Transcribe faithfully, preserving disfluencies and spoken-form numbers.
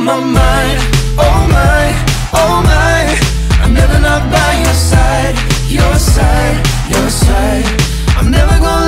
on my mind. Oh my, oh my, I'm never not by your side, your side, your side. I'm never gonna